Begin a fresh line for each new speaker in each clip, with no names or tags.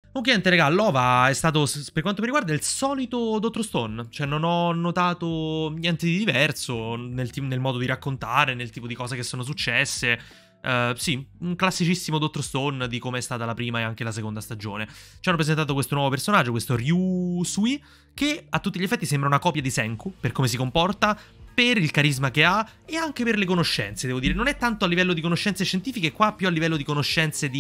Ok, niente, raga, l'OVA è stato, per quanto mi riguarda, il solito Dottor Stone. Cioè, non ho notato niente di diverso nel modo di raccontare, nel tipo di cose che sono successe. Sì, un classicissimo Dottor Stone di come è stata la prima e anche la seconda stagione. Ci hanno presentato questo nuovo personaggio, questo Ryu Sui, che a tutti gli effetti sembra una copia di Senku, per come si comporta, per il carisma che ha e anche per le conoscenze, devo dire. Non è tanto a livello di conoscenze scientifiche, qua più a livello di conoscenze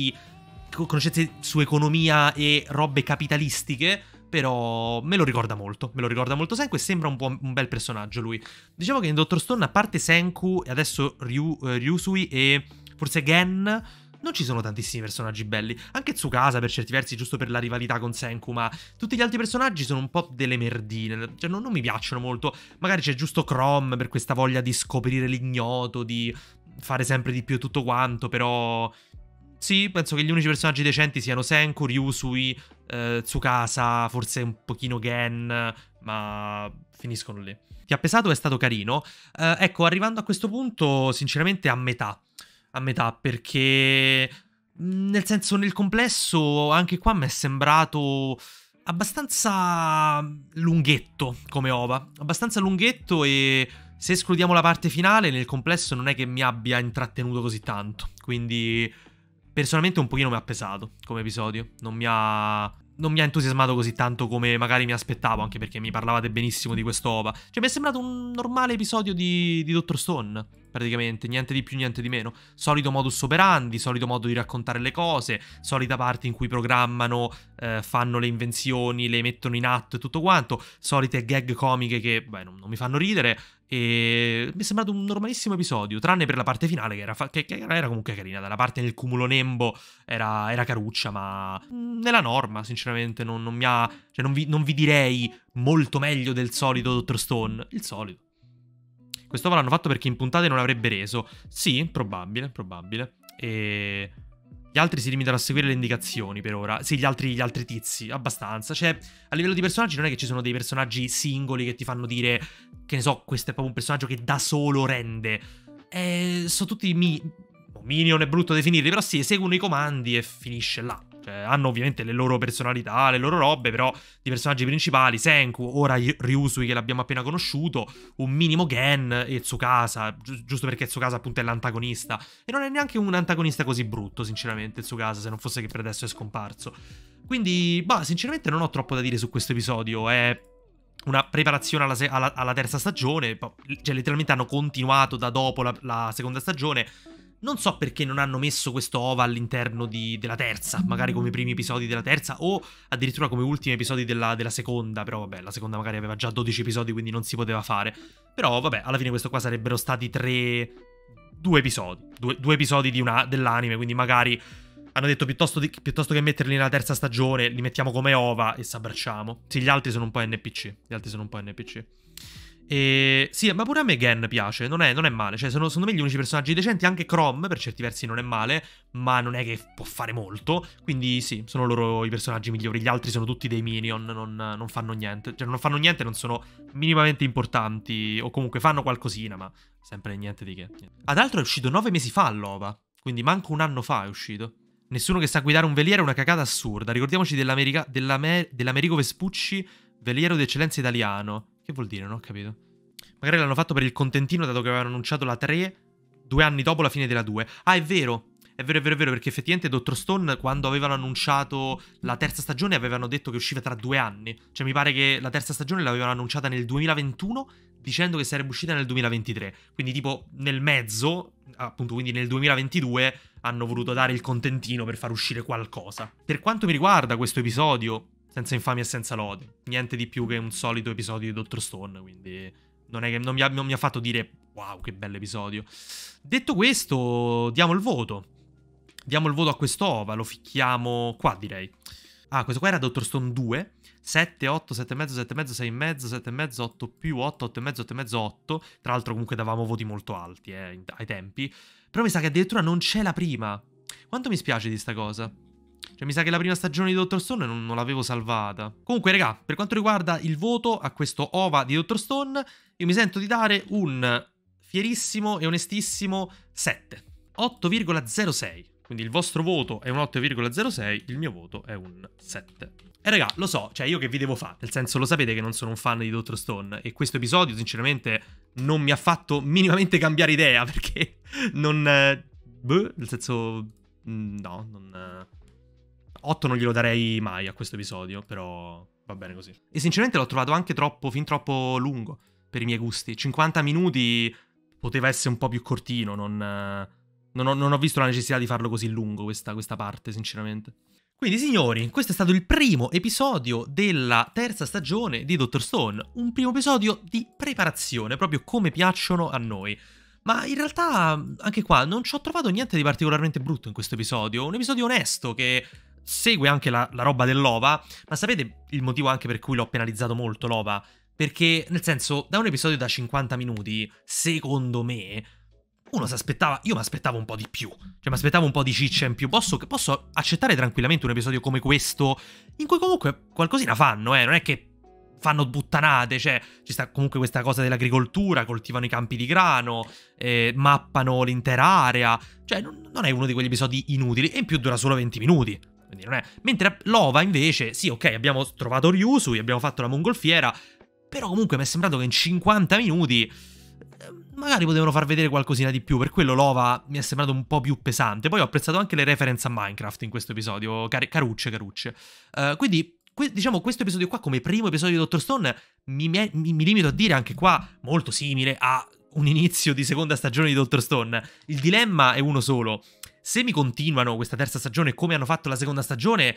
su economia e robe capitalistiche, però me lo ricorda molto Senku e sembra un bel personaggio lui. Diciamo che in Dottor Stone, a parte Senku e adesso Ryusui e forse Gen, non ci sono tantissimi personaggi belli. Anche Tsukasa per certi versi, giusto per la rivalità con Senku, ma tutti gli altri personaggi sono un po' delle merdine, cioè non mi piacciono molto. Magari c'è giusto Chrome per questa voglia di scoprire l'ignoto, di fare sempre di più tutto quanto, però sì, penso che gli unici personaggi decenti siano Senku, Ryusui, Tsukasa, forse un pochino Gen, ma finiscono lì. Ti ha pesato? È stato carino. Ecco, arrivando a questo punto, sinceramente a metà. A metà, perché nel senso, nel complesso, anche qua mi è sembrato abbastanza lunghetto come OVA. Abbastanza lunghetto e se escludiamo la parte finale, nel complesso non è che mi abbia intrattenuto così tanto. Quindi personalmente un pochino mi ha pesato come episodio. Non mi ha entusiasmato così tanto come magari mi aspettavo, anche perché mi parlavate benissimo di questo OVA. Cioè mi è sembrato un normale episodio di Dottor Stone, praticamente, niente di più, niente di meno. Solito modus operandi, solito modo di raccontare le cose, solita parte in cui programmano, fanno le invenzioni, le mettono in atto e tutto quanto, solite gag comiche che, beh, non mi fanno ridere. E mi è sembrato un normalissimo episodio, tranne per la parte finale che era comunque carina. Dalla parte nel cumulo Nembo era caruccia, ma nella norma, sinceramente, non mi ha... Cioè non vi direi molto meglio del solito Dottor Stone. Il solito. Questo l'hanno fatto perché in puntate non avrebbe reso. Sì, probabile. E gli altri si limitano a seguire le indicazioni per ora. Sì, gli altri tizi, abbastanza. Cioè, a livello di personaggi non è che ci sono dei personaggi singoli che ti fanno dire, che ne so, questo è proprio un personaggio che da solo rende. Sono tutti minion, è brutto definirli, però sì, seguono i comandi e finisce là. Cioè, hanno ovviamente le loro personalità, le loro robe, però i personaggi principali, Senku, ora Ryusui che l'abbiamo appena conosciuto, un minimo Gen e Tsukasa, giusto perché Tsukasa appunto è l'antagonista. E non è neanche un antagonista così brutto, sinceramente, Tsukasa, se non fosse che per adesso è scomparso. Quindi, bah, sinceramente non ho troppo da dire su questo episodio, è una preparazione alla terza stagione, cioè letteralmente hanno continuato da dopo la seconda stagione. Non so perché non hanno messo questo OVA all'interno della terza, magari come primi episodi della terza o addirittura come ultimi episodi della seconda, però vabbè, la seconda magari aveva già 12 episodi, quindi non si poteva fare. Però vabbè, alla fine questo qua sarebbero stati due episodi, due episodi dell'anime, quindi magari hanno detto piuttosto che metterli nella terza stagione, li mettiamo come OVA e s'abbracciamo. Sì, gli altri sono un po' NPC. E sì, ma pure a me Gen piace, non è male. Cioè, secondo me gli unici personaggi decenti. Anche Chrome, per certi versi, non è male, ma non è che può fare molto. Quindi sì, sono loro i personaggi migliori. Gli altri sono tutti dei minion, non fanno niente. Cioè, non fanno niente, non sono minimamente importanti. O comunque fanno qualcosina, ma sempre niente di che. Ad altro è uscito 9 mesi fa all'OVA, quindi manco un anno fa è uscito. Nessuno che sa guidare un veliero è una cagata assurda. Ricordiamoci dell'Americo Vespucci, veliero d'eccellenza italiano. Che vuol dire? Non ho capito. Magari l'hanno fatto per il contentino, dato che avevano annunciato la 3 2 anni dopo la fine della 2. Ah, è vero, perché effettivamente Dottor Stone, quando avevano annunciato la terza stagione, avevano detto che usciva tra 2 anni. Cioè, mi pare che la terza stagione l'avevano annunciata nel 2021, dicendo che sarebbe uscita nel 2023. Quindi, tipo, nel mezzo, appunto, quindi nel 2022, hanno voluto dare il contentino per far uscire qualcosa. Per quanto mi riguarda, questo episodio, senza infamia e senza lode, niente di più che un solito episodio di Dottor Stone, quindi non è che non mi ha fatto dire wow, che bell'episodio. Detto questo, diamo il voto. Diamo il voto a quest'OVA, lo ficchiamo qua, direi. Ah, questo qua era Dottor Stone 2. 7, 8, 7,5, 7,5, 6,5, 7,5, 8 più 8, 8,5, 8,5, 8. Tra l'altro comunque davamo voti molto alti, ai tempi. Però mi sa che addirittura non c'è la prima. Quanto mi spiace di sta cosa. Cioè, mi sa che la prima stagione di Dottor Stone non l'avevo salvata. Comunque, raga, per quanto riguarda il voto a questo OVA di Dottor Stone, io mi sento di dare un fierissimo e onestissimo 7. 8,06. Quindi il vostro voto è un 8,06, il mio voto è un 7. E raga, lo so, cioè io che vi devo fare? Nel senso, lo sapete che non sono un fan di Dr. Stone, e questo episodio sinceramente non mi ha fatto minimamente cambiare idea, perché non... nel senso... no, non... 8 non glielo darei mai a questo episodio, però va bene così. E sinceramente l'ho trovato anche fin troppo lungo per i miei gusti. 50 minuti poteva essere un po' più cortino, non ho visto la necessità di farlo così lungo questa parte, sinceramente. Quindi, signori, questo è stato il primo episodio della terza stagione di Dr. Stone. Un primo episodio di preparazione, proprio come piacciono a noi. Ma in realtà, anche qua, non ci ho trovato niente di particolarmente brutto in questo episodio. Un episodio onesto che segue anche la roba dell'ova. Ma sapete il motivo anche per cui l'ho penalizzato molto l'ova? Perché, nel senso, da un episodio da 50 minuti, secondo me... uno si aspettava, io mi aspettavo un po' di più, cioè mi aspettavo un po' di ciccia in più. Posso accettare tranquillamente un episodio come questo, in cui comunque qualcosina fanno, non è che fanno buttanate, cioè ci sta comunque questa cosa dell'agricoltura, coltivano i campi di grano, mappano l'intera area, cioè non è uno di quegli episodi inutili, e in più dura solo 20 minuti. Quindi non è... Mentre l'ova invece, sì, ok, abbiamo trovato Ryusui, abbiamo fatto la mongolfiera, però comunque mi è sembrato che in 50 minuti magari potevano far vedere qualcosina di più. Per quello l'ova mi è sembrato un po' più pesante. Poi ho apprezzato anche le reference a Minecraft in questo episodio, carucce. Quindi, diciamo, questo episodio qua come primo episodio di Dr. Stone mi limito a dire anche qua molto simile a un inizio di seconda stagione di Dr. Stone. Il dilemma è uno solo: se mi continuano questa terza stagione come hanno fatto la seconda stagione,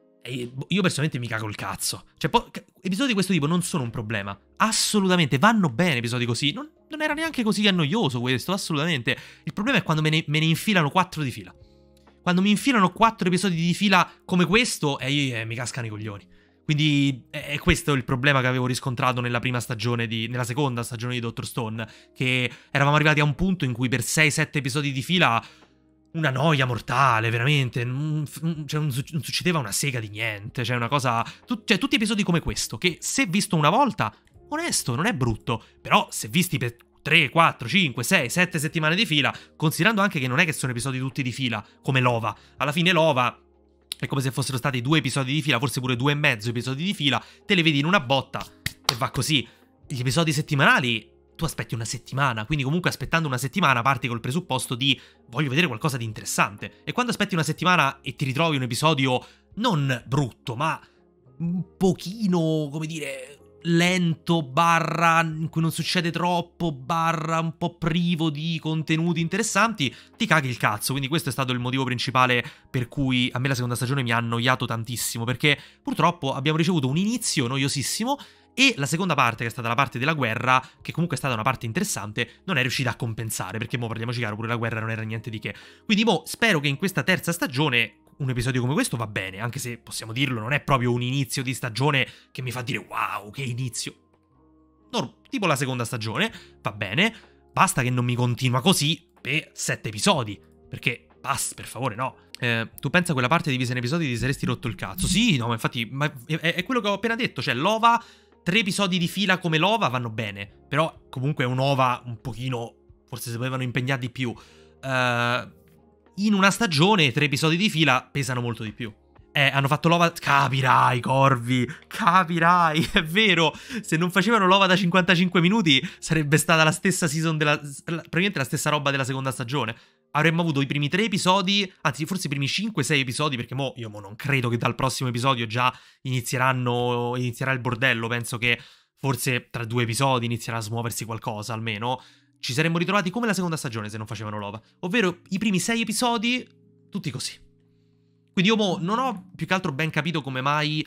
io personalmente mi cago il cazzo. Cioè, episodi di questo tipo non sono un problema. Assolutamente, vanno bene episodi così. Non era neanche così annoioso questo, assolutamente. Il problema è quando me ne infilano 4 di fila. Quando mi infilano 4 episodi di fila come questo, mi cascano i coglioni. Quindi è questo il problema che avevo riscontrato nella seconda stagione di Dr. Stone. Che eravamo arrivati a un punto in cui per 6-7 episodi di fila... una noia mortale, veramente. Non succedeva una sega di niente. Cioè, una cosa. Cioè, tutti episodi come questo, che se visto una volta, onesto, non è brutto. Però, se visti per 3, 4, 5, 6, 7 settimane di fila, considerando anche che non è che sono episodi tutti di fila, come l'ova. Alla fine l'ova è come se fossero stati 2 episodi di fila, forse pure 2 e mezzo episodi di fila. Te le vedi in una botta e va così. Gli episodi settimanali... tu aspetti una settimana, quindi comunque aspettando una settimana parti col presupposto di voglio vedere qualcosa di interessante. E quando aspetti una settimana e ti ritrovi un episodio non brutto, ma un pochino, come dire, lento, barra in cui non succede troppo, barra un po' privo di contenuti interessanti, ti caghi il cazzo. Quindi questo è stato il motivo principale per cui a me la seconda stagione mi ha annoiato tantissimo, perché purtroppo abbiamo ricevuto un inizio noiosissimo e la seconda parte, che è stata la parte della guerra, che comunque è stata una parte interessante, non è riuscita a compensare, perché mo parliamoci chiaro, pure la guerra non era niente di che. Quindi mo spero che in questa terza stagione un episodio come questo va bene, anche se possiamo dirlo, non è proprio un inizio di stagione che mi fa dire wow, che inizio. No, tipo la seconda stagione, va bene, basta che non mi continua così per 7 episodi, perché basta, per favore, no. Tu pensa a quella parte divisa in episodi ti saresti rotto il cazzo. Sì, no, ma infatti è quello che ho appena detto, cioè l'ova... 3 episodi di fila come l'ova vanno bene, però comunque è un'ova un pochino, forse si dovevano impegnare di più. In una stagione 3 episodi di fila pesano molto di più. Hanno fatto l'ova... Capirai, Corvi, capirai, è vero. Se non facevano l'ova da 55 minuti sarebbe stata la stessa season praticamente la stessa roba della seconda stagione. Avremmo avuto i primi 3 episodi, anzi forse i primi 5-6 episodi, perché io non credo che dal prossimo episodio già inizierà il bordello. Penso che forse tra 2 episodi inizierà a smuoversi qualcosa, almeno. Ci saremmo ritrovati come la seconda stagione se non facevano l'ova, ovvero i primi 6 episodi tutti così. Quindi io non ho più che altro ben capito come mai...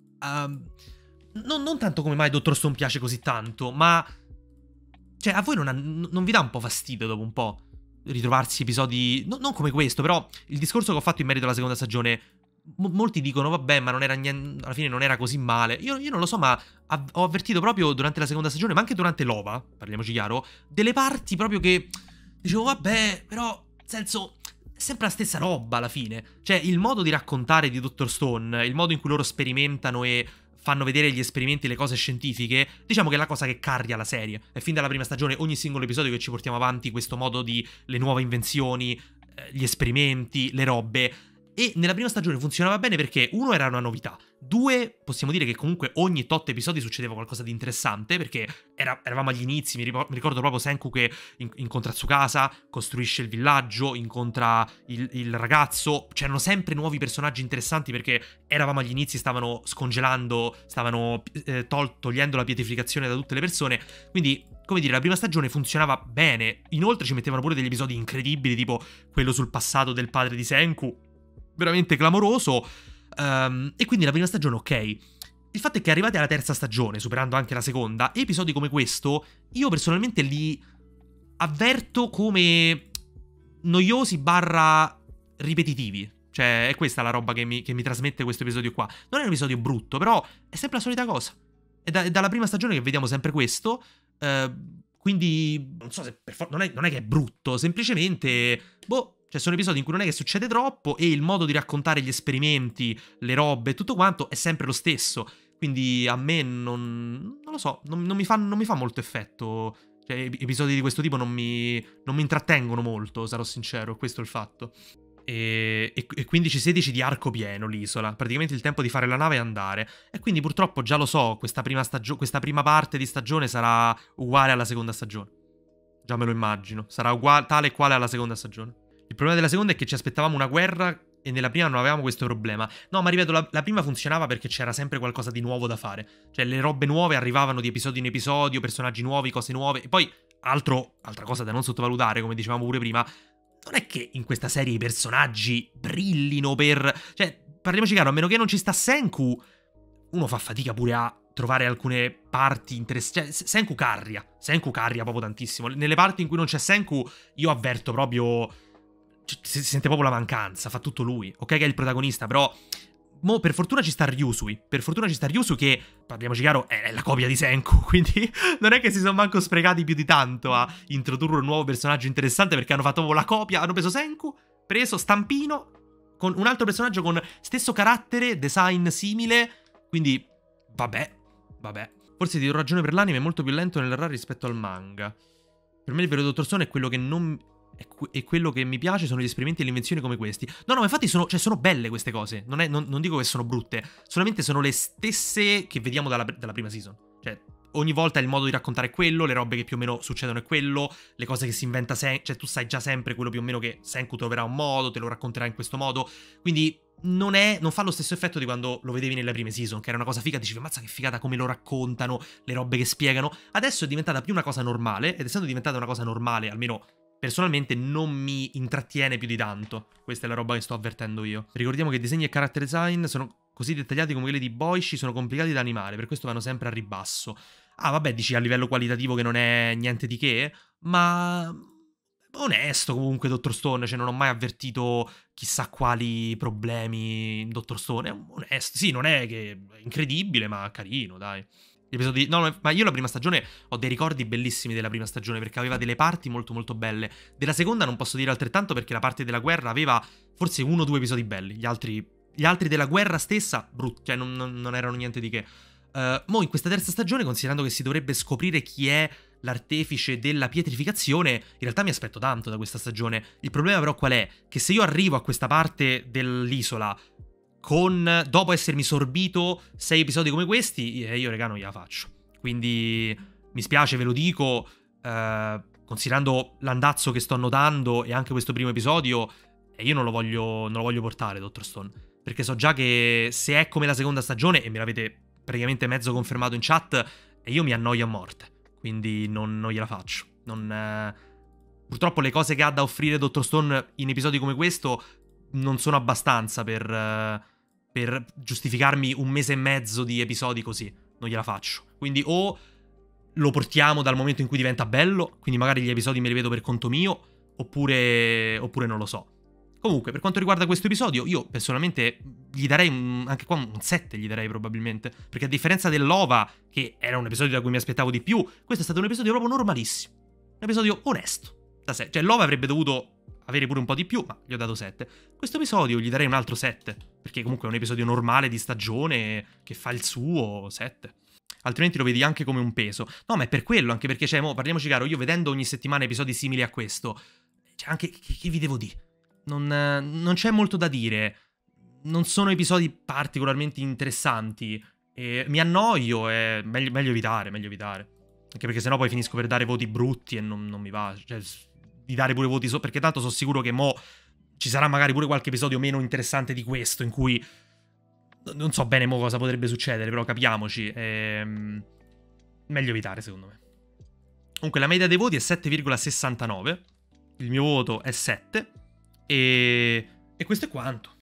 non tanto come mai Dr. Stone piace così tanto, ma... cioè, a voi non vi dà un po' fastidio dopo un po' ritrovarsi episodi... non come questo, però il discorso che ho fatto in merito alla seconda stagione... molti dicono, vabbè, ma non era niente, alla fine non era così male. Io non lo so, ma ho avvertito proprio durante la seconda stagione, ma anche durante l'ova, parliamoci chiaro, delle parti proprio che... dicevo, vabbè, però, nel senso... è sempre la stessa roba alla fine. Cioè, il modo di raccontare di Dr. Stone, il modo in cui loro sperimentano e fanno vedere gli esperimenti, le cose scientifiche, diciamo che è la cosa che cardia la serie. E fin dalla prima stagione, ogni singolo episodio che ci portiamo avanti, questo modo di le nuove invenzioni, gli esperimenti, le robe. E nella prima stagione funzionava bene perché, uno, era una novità, due, possiamo dire che comunque ogni tot episodi succedeva qualcosa di interessante, perché eravamo agli inizi, mi ricordo proprio Senku che incontra Tsukasa, costruisce il villaggio, incontra il ragazzo, c'erano sempre nuovi personaggi interessanti perché eravamo agli inizi, stavano scongelando, stavano togliendo la pietrificazione da tutte le persone, quindi, come dire, la prima stagione funzionava bene, inoltre ci mettevano pure degli episodi incredibili, tipo quello sul passato del padre di Senku, veramente clamoroso, e quindi la prima stagione ok. Il fatto è che arrivati alla terza stagione, superando anche la seconda, episodi come questo, io personalmente li avverto come noiosi barra ripetitivi. Cioè, è questa la roba che mi trasmette questo episodio qua. Non è un episodio brutto, però è sempre la solita cosa. È dalla prima stagione che vediamo sempre questo, quindi non so se non è che è brutto, semplicemente, boh. Cioè, sono episodi in cui non è che succede troppo e il modo di raccontare gli esperimenti, le robe e tutto quanto è sempre lo stesso. Quindi a me non lo so, non mi fa molto effetto. Cioè, episodi di questo tipo non mi intrattengono molto, sarò sincero, questo è il fatto. E 15-16 di arco pieno l'isola, praticamente il tempo di fare la nave e andare. E quindi purtroppo già lo so, questa prima parte di stagione sarà uguale alla seconda stagione. Già me lo immagino, sarà tale e quale alla seconda stagione. Il problema della seconda è che ci aspettavamo una guerra e nella prima non avevamo questo problema. No, ma ripeto, la prima funzionava perché c'era sempre qualcosa di nuovo da fare. Cioè, le robe nuove arrivavano di episodio in episodio, personaggi nuovi, cose nuove. E poi, altra cosa da non sottovalutare, come dicevamo pure prima, non è che in questa serie i personaggi brillino per... Cioè, parliamoci chiaro, a meno che non ci sta Senku, uno fa fatica pure a trovare alcune parti interessanti. Cioè, Senku carria proprio tantissimo. Nelle parti in cui non c'è Senku, io avverto proprio... Si sente proprio la mancanza, fa tutto lui. Ok che è il protagonista, però... Mo per fortuna ci sta Ryusui. Per fortuna ci sta Ryusui che, parliamoci chiaro, è la copia di Senku. Quindi non è che si sono manco sprecati più di tanto a introdurre un nuovo personaggio interessante, perché hanno fatto la copia. Hanno preso Senku, preso Stampino, con un altro personaggio con stesso carattere, design simile. Quindi, vabbè. Forse ti do ragione, per l'anime è molto più lento nell'errare rispetto al manga. Per me il vero Dottor Stone è quello che non... E quello che mi piace sono gli esperimenti e le invenzioni come questi. No, ma infatti sono belle queste cose. Non dico che sono brutte. Solamente sono le stesse che vediamo dalla prima season. Cioè, ogni volta il modo di raccontare è quello, le robe che più o meno succedono è quello, le cose che si inventa Cioè, tu sai già sempre quello più o meno che Senku troverà un modo, te lo racconterà in questo modo. Quindi non fa lo stesso effetto di quando lo vedevi nelle prime season, che era una cosa figa, dicevi, mazza che figata come lo raccontano, le robe che spiegano. Adesso è diventata più una cosa normale, ed essendo diventata una cosa normale, almeno... personalmente non mi intrattiene più di tanto. Questa è la roba che sto avvertendo io. Ricordiamo che disegni e character design sono così dettagliati come quelli di Boishi, sono complicati da animare, per questo vanno sempre a ribasso. Ah, vabbè, dici a livello qualitativo che non è niente di che, ma... onesto comunque Dottor Stone, cioè non ho mai avvertito chissà quali problemi in Dottor Stone. È onesto, sì, non è che è incredibile, ma carino, dai. Gli episodi... No, ma io la prima stagione ho dei ricordi bellissimi della prima stagione, perché aveva delle parti molto molto belle. Della seconda non posso dire altrettanto, perché la parte della guerra aveva forse 1 o 2 episodi belli. Gli altri della guerra stessa, brutti, cioè non erano niente di che. Mo in questa terza stagione, considerando che si dovrebbe scoprire chi è l'artefice della pietrificazione, in realtà mi aspetto tanto da questa stagione. Il problema però qual è? Che se io arrivo a questa parte dell'isola dopo essermi sorbito 6 episodi come questi, io regà non gliela faccio. Quindi mi spiace, ve lo dico, considerando l'andazzo che sto notando e anche questo primo episodio, io non lo voglio portare Dottor Stone, perché so già che se è come la seconda stagione, e me l'avete praticamente mezzo confermato in chat, io mi annoio a morte, quindi non gliela faccio. Purtroppo le cose che ha da offrire Dottor Stone in episodi come questo non sono abbastanza per giustificarmi 1 mese e mezzo di episodi così. Non gliela faccio. Quindi o lo portiamo dal momento in cui diventa bello, quindi magari gli episodi me li vedo per conto mio, oppure non lo so. Comunque, per quanto riguarda questo episodio, io personalmente gli darei anche qua un 7, gli darei probabilmente. Perché a differenza dell'OVA, che era un episodio da cui mi aspettavo di più, questo è stato un episodio proprio normalissimo. Un episodio onesto. Da 6. Cioè, l'OVA avrebbe dovuto avere pure un po' di più, ma gli ho dato 7. Questo episodio gli darei un altro 7, perché comunque è un episodio normale di stagione che fa il suo 7. Altrimenti lo vedi anche come un peso. No, ma è per quello, anche perché, cioè, parliamoci chiaro, io vedendo ogni settimana episodi simili a questo, cioè, anche, che vi devo dire? non c'è molto da dire. Non sono episodi particolarmente interessanti. E mi annoio e meglio evitare, meglio evitare. Anche perché sennò poi finisco per dare voti brutti e non mi va. Cioè, di dare pure voti perché tanto sono sicuro che mo ci sarà magari pure qualche episodio meno interessante di questo, in cui non so bene mo cosa potrebbe succedere, però capiamoci. Meglio evitare, secondo me. Comunque la media dei voti è 7,69. Il mio voto è 7. E questo è quanto.